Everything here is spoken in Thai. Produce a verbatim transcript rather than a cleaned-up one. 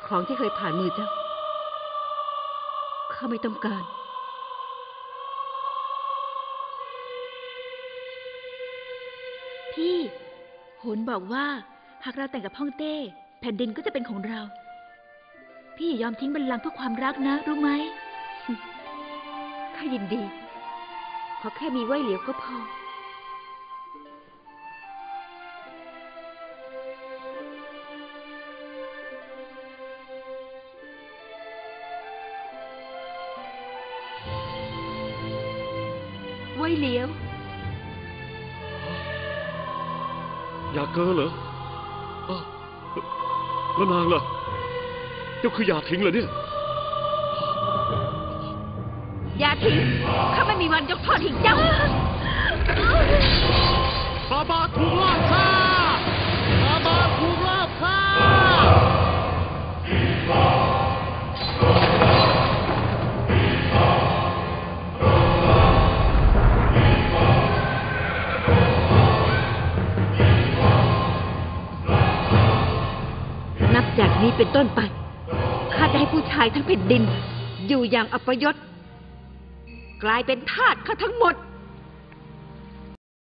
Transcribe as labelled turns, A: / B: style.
A: ของที่เคยผ่านมือเจ้าข้าไม่ต้องการ
B: พี่โหนบอกว่าหากเราแต่งกับฮ่องเต้แผ่นดินก็จะเป็นของเราพี่ยอมทิ้งบัลลังก์เพื่อความรักนะรู้ไหม
A: ข้ายินดีขอแค่มีไว้เหลียวก็พอไว้เหลียว
C: อยากเกินเหรอแล้วนางล่ะเจ้าคืออยากทิ้งเหรอเนี่ย
A: อย่าทิ้งข้าไม่มีวันยกโทษให้เจ้า
C: บาบาถูกลอบฆ่าบาบาถูกลอบฆ่า
A: นับจากนี้เป็นต้นไปข้าจะให้ผู้ชายทั้งแผ่นดินอยู่อย่างอัปยศกลายเป็นทาสข้าทั้งหมด